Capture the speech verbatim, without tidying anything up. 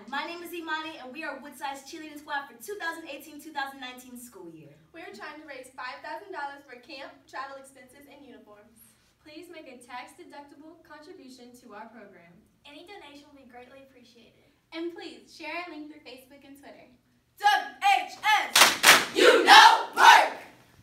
My name is Imani, and we are Woodside's cheerleading squad for two thousand eighteen two thousand nineteen school year. We are trying to raise five thousand dollars for camp, travel expenses, and uniforms. Please make a tax-deductible contribution to our program. Any donation will be greatly appreciated. And please share our link through Facebook and Twitter. W H S! You know!